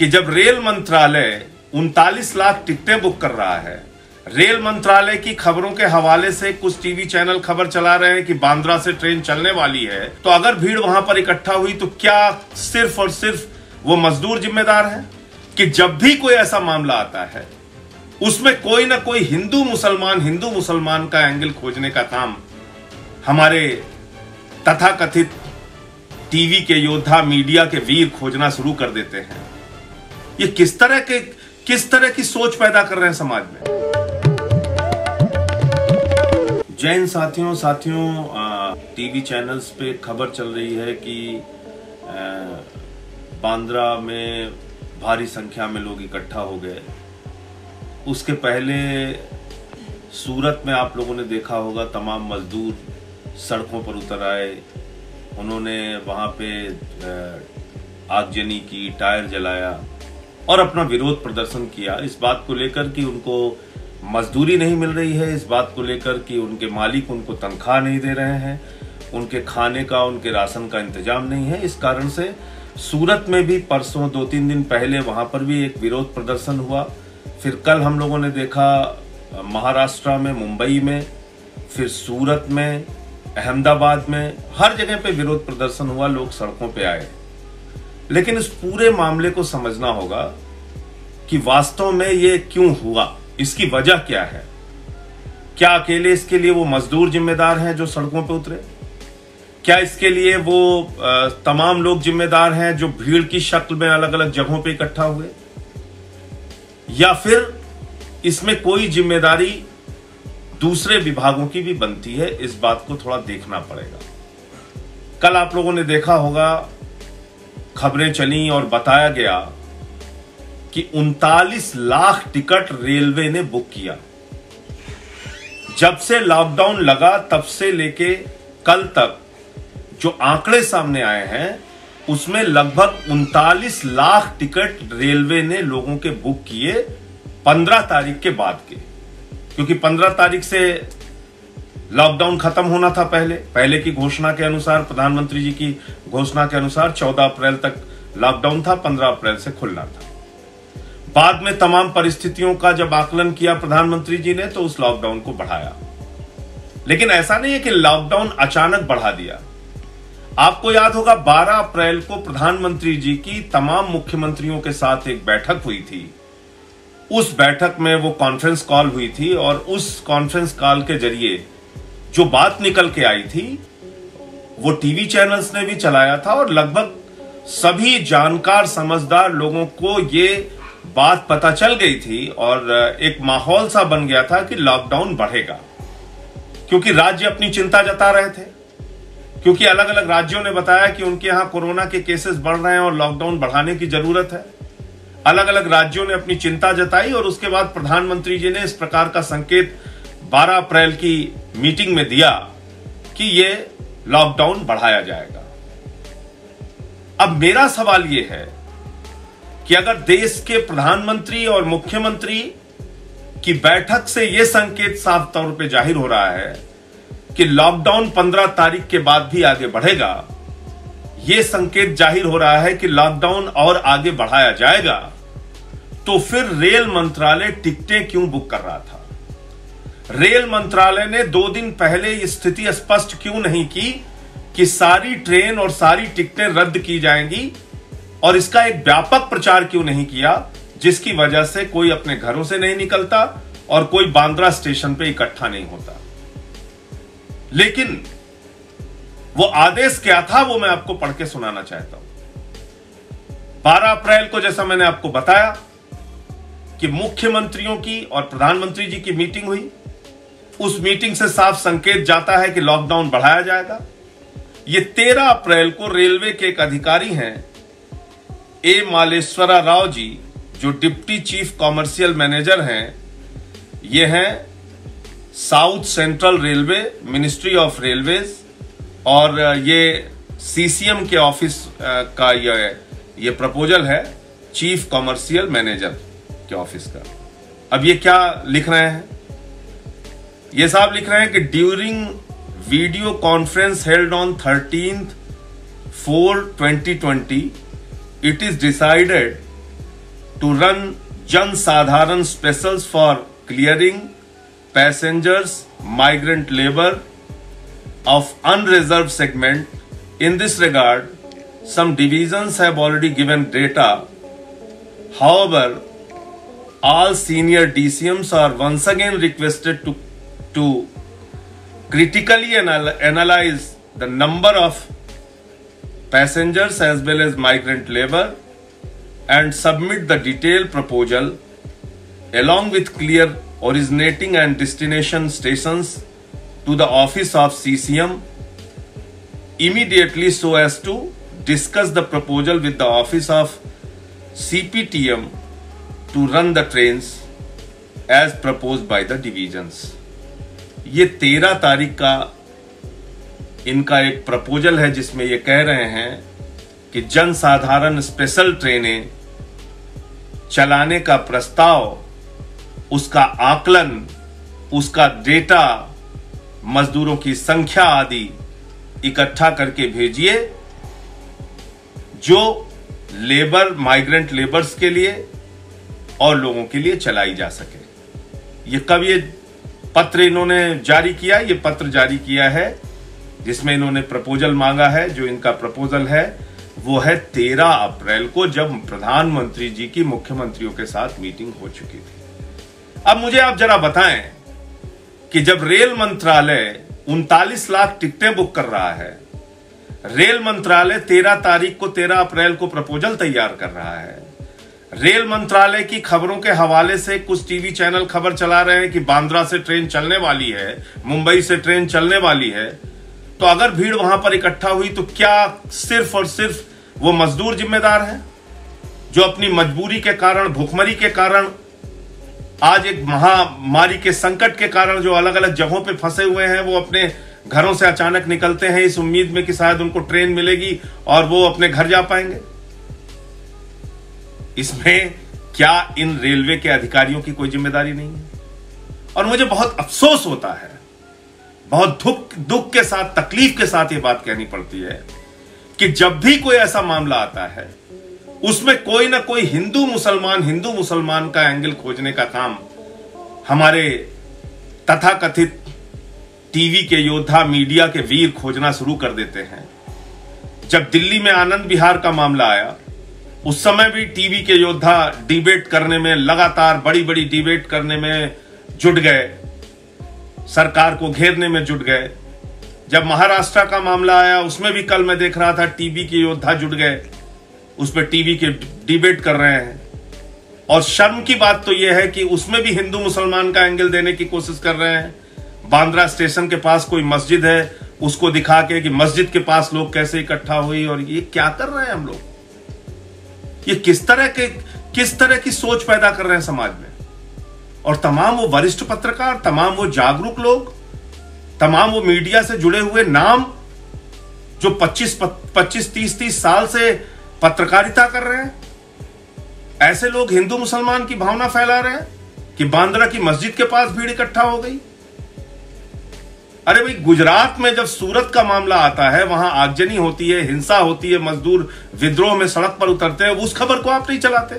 कि जब रेल मंत्रालय 39 लाख टिकटें बुक कर रहा है, रेल मंत्रालय की खबरों के हवाले से कुछ टीवी चैनल खबर चला रहे हैं कि बांद्रा से ट्रेन चलने वाली है, तो अगर भीड़ वहां पर इकट्ठा हुई तो क्या सिर्फ और सिर्फ वो मजदूर जिम्मेदार हैं? कि जब भी कोई ऐसा मामला आता है उसमें कोई ना कोई हिंदू मुसलमान का एंगल खोजने का काम हमारे तथाकथित टीवी के योद्धा, मीडिया के वीर खोजना शुरू कर देते हैं। ये किस तरह की सोच पैदा कर रहे हैं समाज में। जैन साथियों, टीवी चैनल्स पे खबर चल रही है कि बांद्रा में भारी संख्या में लोग इकट्ठा हो गए। उसके पहले सूरत में आप लोगों ने देखा होगा, तमाम मजदूर सड़कों पर उतर आए, उन्होंने वहां पे आगजनी की, टायर जलाया और अपना विरोध प्रदर्शन किया इस बात को लेकर कि उनको मजदूरी नहीं मिल रही है, इस बात को लेकर कि उनके मालिक उनको तनख्वाह नहीं दे रहे हैं, उनके खाने का, उनके राशन का इंतजाम नहीं है। इस कारण से सूरत में भी परसों 2-3 दिन पहले वहां पर भी एक विरोध प्रदर्शन हुआ। फिर कल हम लोगों ने देखा महाराष्ट्र में, मुंबई में, फिर सूरत में, अहमदाबाद में, हर जगह पे विरोध प्रदर्शन हुआ, लोग सड़कों पे आए। लेकिन इस पूरे मामले को समझना होगा कि वास्तव में ये क्यों हुआ, इसकी वजह क्या है। क्या अकेले इसके लिए वो मजदूर जिम्मेदार हैं जो सड़कों पे उतरे? क्या इसके लिए वो तमाम लोग जिम्मेदार हैं जो भीड़ की शक्ल में अलग अलग जगहों पे इकट्ठा हुए? या फिर इसमें कोई जिम्मेदारी दूसरे विभागों की भी बनती है? इस बात को थोड़ा देखना पड़ेगा। कल आप लोगों ने देखा होगा, खबरें चली और बताया गया कि 39 लाख टिकट रेलवे ने बुक किया। जब से लॉकडाउन लगा तब से लेके कल तक जो आंकड़े सामने आए हैं उसमें लगभग 39 लाख टिकट रेलवे ने लोगों के बुक किए 15 तारीख के बाद के, क्योंकि 15 तारीख से लॉकडाउन खत्म होना था। पहले की घोषणा के अनुसार, प्रधानमंत्री जी की घोषणा के अनुसार 14 अप्रैल तक लॉकडाउन था, 15 अप्रैल से खुलना था। बाद में तमाम परिस्थितियों का जब आकलन किया प्रधानमंत्री जी ने तो उस लॉकडाउन को बढ़ाया। लेकिन ऐसा नहीं है कि लॉकडाउन अचानक बढ़ा दिया। आपको याद होगा 12 अप्रैल को प्रधानमंत्री जी की तमाम मुख्यमंत्रियों के साथ एक बैठक हुई थी। उस बैठक में वो कॉन्फ्रेंस कॉल हुई थी और उस कॉन्फ्रेंस कॉल के जरिए जो बात निकल के आई थी वो टीवी चैनल्स ने भी चलाया था और लगभग सभी जानकार समझदार लोगों को ये बात पता चल गई थी और एक माहौल सा बन गया था कि लॉकडाउन बढ़ेगा, क्योंकि राज्य अपनी चिंता जता रहे थे, क्योंकि अलग अलग राज्यों ने बताया कि उनके यहां कोरोना के केसेस बढ़ रहे हैं और लॉकडाउन बढ़ाने की जरूरत है। अलग अलग राज्यों ने अपनी चिंता जताई और उसके बाद प्रधानमंत्री जी ने इस प्रकार का संकेत 12 अप्रैल की मीटिंग में दिया कि ये लॉकडाउन बढ़ाया जाएगा। अब मेरा सवाल यह है कि अगर देश के प्रधानमंत्री और मुख्यमंत्री की बैठक से यह संकेत साफ तौर पे जाहिर हो रहा है कि लॉकडाउन 15 तारीख के बाद भी आगे बढ़ेगा, यह संकेत जाहिर हो रहा है कि लॉकडाउन और आगे बढ़ाया जाएगा, तो फिर रेल मंत्रालय टिकटें क्यों बुक कर रहा था? रेल मंत्रालय ने 2 दिन पहले यह स्थिति स्पष्ट क्यों नहीं की कि सारी ट्रेन और सारी टिकटें रद्द की जाएंगी, और इसका एक व्यापक प्रचार क्यों नहीं किया जिसकी वजह से कोई अपने घरों से नहीं निकलता और कोई बांद्रा स्टेशन पे इकट्ठा नहीं होता? लेकिन वो आदेश क्या था वो मैं आपको पढ़ के सुनाना चाहता हूं। 12 अप्रैल को, जैसा मैंने आपको बताया, कि मुख्यमंत्रियों की और प्रधानमंत्री जी की मीटिंग हुई। उस मीटिंग से साफ संकेत जाता है कि लॉकडाउन बढ़ाया जाएगा। ये 13 अप्रैल को रेलवे के एक अधिकारी हैं, ए मालेश्वरा राव जी, जो डिप्टी चीफ कॉमर्शियल मैनेजर हैं, ये हैं South Central Railway, Ministry of Railways, और ये सीसीएम के ऑफिस का ये प्रपोजल है, चीफ कॉमर्शियल मैनेजर के ऑफिस का। अब ये क्या लिख रहे हैं? ये साहब लिख रहे हैं कि during video conference held on 13/4/2020 it is decided to run Jan Sadharan specials for clearing passengers, migrant labor of unreserved segment. In this regard, some divisions have already given data. However, all senior DCMs are once again requested to critically analyze the number of passengers as well as migrant labor and submit the detailed proposal along with clear originating and destination stations to the office of CCM immediately so as to discuss the proposal with the office of CPTM to run the trains as proposed by the divisions. ये 13 तारीख का इनका एक proposal है जिसमें ये कह रहे हैं कि जन साधारण स्पेशल ट्रेनें चलाने का प्रस्ताव, उसका आकलन, उसका डेटा, मजदूरों की संख्या आदि इकट्ठा करके भेजिए जो लेबर, माइग्रेंट लेबर्स के लिए और लोगों के लिए चलाई जा सके। ये कब ये पत्र इन्होंने जारी किया? ये पत्र जारी किया है जिसमें इन्होंने प्रपोजल मांगा है। जो इनका प्रपोजल है वो है 13 अप्रैल को, जब प्रधानमंत्री जी की मुख्यमंत्रियों के साथ मीटिंग हो चुकी थी। अब मुझे आप जरा बताएं कि जब रेल मंत्रालय 39 लाख टिकटें बुक कर रहा है, रेल मंत्रालय 13 तारीख को 13 अप्रैल को प्रपोजल तैयार कर रहा है, रेल मंत्रालय की खबरों के हवाले से कुछ टीवी चैनल खबर चला रहे हैं कि बांद्रा से ट्रेन चलने वाली है, मुंबई से ट्रेन चलने वाली है, तो अगर भीड़ वहां पर इकट्ठा हुई तो क्या सिर्फ और सिर्फ वो मजदूर जिम्मेदार हैं जो अपनी मजबूरी के कारण, भूखमरी के कारण, आज एक महामारी के संकट के कारण जो अलग अलग जगहों पे फंसे हुए हैं, वो अपने घरों से अचानक निकलते हैं इस उम्मीद में कि शायद उनको ट्रेन मिलेगी और वो अपने घर जा पाएंगे? इसमें क्या इन रेलवे के अधिकारियों की कोई जिम्मेदारी नहीं है? और मुझे बहुत अफसोस होता है, बहुत दुख के साथ, तकलीफ के साथ ये बात कहनी पड़ती है कि जब भी कोई ऐसा मामला आता है उसमें कोई ना कोई हिंदू मुसलमान का एंगल खोजने का काम हमारे तथाकथित टीवी के योद्धा, मीडिया के वीर खोजना शुरू कर देते हैं। जब दिल्ली में आनंद विहार का मामला आया उस समय भी टीवी के योद्धा डिबेट करने में, लगातार बड़ी बड़ी डिबेट करने में जुट गए, सरकार को घेरने में जुट गए। जब महाराष्ट्र का मामला आया उसमें भी कल मैं देख रहा था टीवी के योद्धा जुट गए, उस पर टीवी के डिबेट कर रहे हैं। और शर्म की बात तो यह है कि उसमें भी हिंदू मुसलमान का एंगल देने की कोशिश कर रहे हैं। बांद्रा स्टेशन के पास कोई मस्जिद है, उसको दिखा के कि मस्जिद के पास लोग कैसे इकट्ठा हुई, और ये क्या कर रहे हैं हम लोग? ये किस तरह की सोच पैदा कर रहे हैं समाज में? और तमाम वो वरिष्ठ पत्रकार, तमाम वो जागरूक लोग, तमाम वो मीडिया से जुड़े हुए नाम जो 25-30 साल से पत्रकारिता कर रहे हैं, ऐसे लोग हिंदू मुसलमान की भावना फैला रहे हैं कि बांद्रा की मस्जिद के पास भीड़ इकट्ठा हो गई। अरे भाई, गुजरात में जब सूरत का मामला आता है, वहां आगजनी होती है, हिंसा होती है, मजदूर विद्रोह में सड़क पर उतरते हैं, उस खबर को आप नहीं चलाते।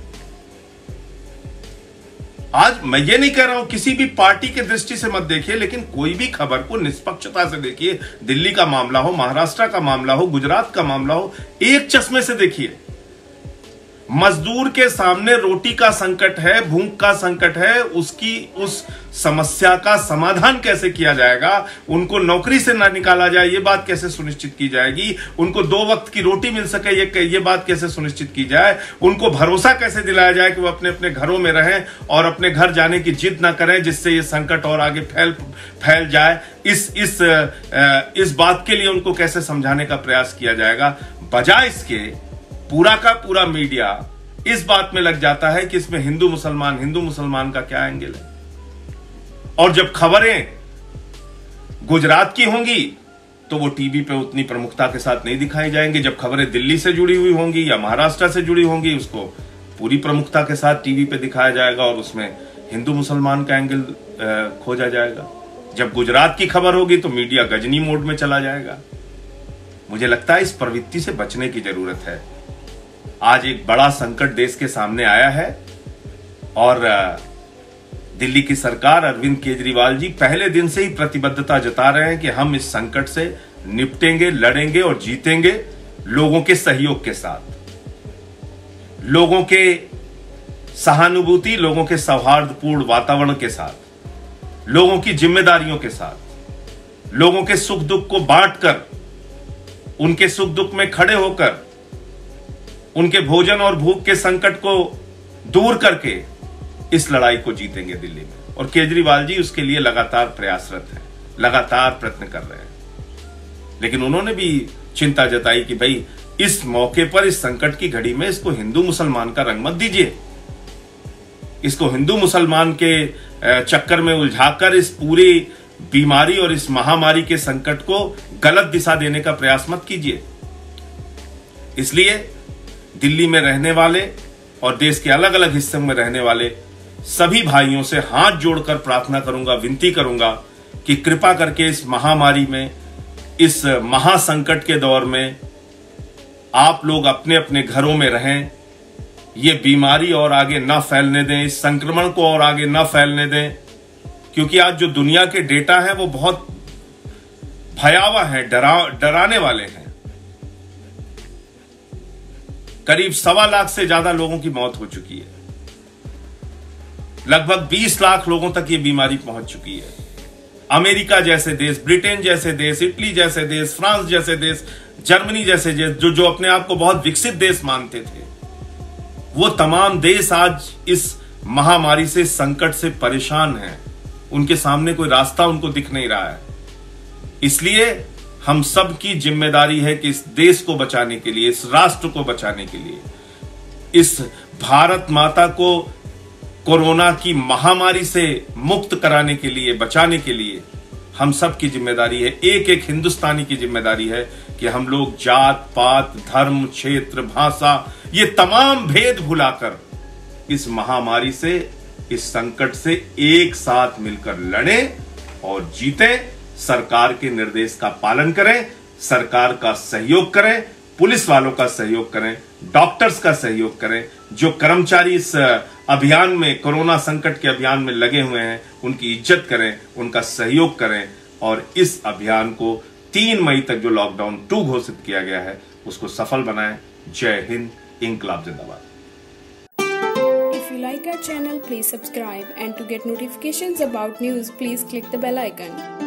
आज मैं ये नहीं कह रहा हूं किसी भी पार्टी के दृष्टि से मत देखिए, लेकिन कोई भी खबर को निष्पक्षता से देखिए। दिल्ली का मामला हो, महाराष्ट्र का मामला हो, गुजरात का मामला हो, एक चश्मे से देखिए। मजदूर के सामने रोटी का संकट है, भूख का संकट है, उसकी उस समस्या का समाधान कैसे किया जाएगा, उनको नौकरी से ना निकाला जाए ये बात कैसे सुनिश्चित की जाएगी, उनको 2 वक्त की रोटी मिल सके ये बात कैसे सुनिश्चित की जाए, उनको भरोसा कैसे दिलाया जाए कि वो अपने अपने घरों में रहें और अपने घर जाने की जिद ना करें जिससे ये संकट और आगे फैल जाए, इस बात के लिए उनको कैसे समझाने का प्रयास किया जाएगा। बजाय इसके पूरा का पूरा मीडिया इस बात में लग जाता है कि इसमें हिंदू मुसलमान का क्या एंगल है। और जब खबरें गुजरात की होंगी तो वो टीवी पे उतनी प्रमुखता के साथ नहीं दिखाई जाएंगी। जब खबरें दिल्ली से जुड़ी हुई होंगी या महाराष्ट्र से जुड़ी होंगी, उसको पूरी प्रमुखता के साथ टीवी पे दिखाया जाएगा और उसमें हिंदू मुसलमान का एंगल खोजा जाएगा। जब गुजरात की खबर होगी तो मीडिया गजनी मोड में चला जाएगा। मुझे लगता है इस प्रवृत्ति से बचने की जरूरत है। आज एक बड़ा संकट देश के सामने आया है और दिल्ली की सरकार, अरविंद केजरीवाल जी पहले दिन से ही प्रतिबद्धता जता रहे हैं कि हम इस संकट से निपटेंगे, लड़ेंगे और जीतेंगे लोगों के सहयोग के साथ, लोगों के सहानुभूति, लोगों के सौहार्दपूर्ण वातावरण के साथ, लोगों की जिम्मेदारियों के साथ, लोगों के सुख दुख को बांटकर, उनके सुख दुख में खड़े होकर, उनके भोजन और भूख के संकट को दूर करके इस लड़ाई को जीतेंगे दिल्ली में। और केजरीवाल जी उसके लिए लगातार प्रयासरत हैं, लगातार प्रयत्न कर रहे हैं। लेकिन उन्होंने भी चिंता जताई कि भाई इस मौके पर, इस संकट की घड़ी में इसको हिंदू मुसलमान का रंग मत दीजिए, इसको हिंदू मुसलमान के चक्कर में उलझाकर इस पूरी बीमारी और इस महामारी के संकट को गलत दिशा देने का प्रयास मत कीजिए। इसलिए दिल्ली में रहने वाले और देश के अलग अलग हिस्सों में रहने वाले सभी भाइयों से हाथ जोड़कर प्रार्थना करूंगा, विनती करूंगा कि कृपा करके इस महामारी में, इस महासंकट के दौर में आप लोग अपने अपने घरों में रहें, ये बीमारी और आगे ना फैलने दें, इस संक्रमण को और आगे ना फैलने दें। क्योंकि आज जो दुनिया के डेटा है वो बहुत भयावह है, डराने वाले हैं। करीब 1.25 लाख से ज्यादा लोगों की मौत हो चुकी है, लगभग 20 लाख लोगों तक ये बीमारी पहुंच चुकी है। अमेरिका जैसे देश, ब्रिटेन जैसे देश, इटली जैसे देश, फ्रांस जैसे देश, जर्मनी जैसे देश, जो अपने आप को बहुत विकसित देश मानते थे, वो तमाम देश आज इस महामारी से, संकट से परेशान हैं। उनके सामने कोई रास्ता उनको दिख नहीं रहा है। इसलिए हम सब की जिम्मेदारी है कि इस देश को बचाने के लिए, इस राष्ट्र को बचाने के लिए, इस भारत माता को कोरोना की महामारी से मुक्त कराने के लिए, बचाने के लिए हम सब की जिम्मेदारी है, एक एक हिंदुस्तानी की जिम्मेदारी है कि हम लोग जात पात, धर्म, क्षेत्र, भाषा, ये तमाम भेद भुलाकर इस महामारी से, इस संकट से एक साथ मिलकर लड़ें और जीतें। सरकार के निर्देश का पालन करें, सरकार का सहयोग करें, पुलिस वालों का सहयोग करें, डॉक्टर्स का सहयोग करें, जो कर्मचारी इस अभियान में, कोरोना संकट के अभियान में लगे हुए हैं, उनकी इज्जत करें, उनका सहयोग करें और इस अभियान को 3 मई तक जो लॉकडाउन 2 घोषित किया गया है उसको सफल बनाएं। जय हिंद, इंकलाब जिंदाबाद। If you like our channel, please subscribe, and to get notifications about news, please click the bell icon.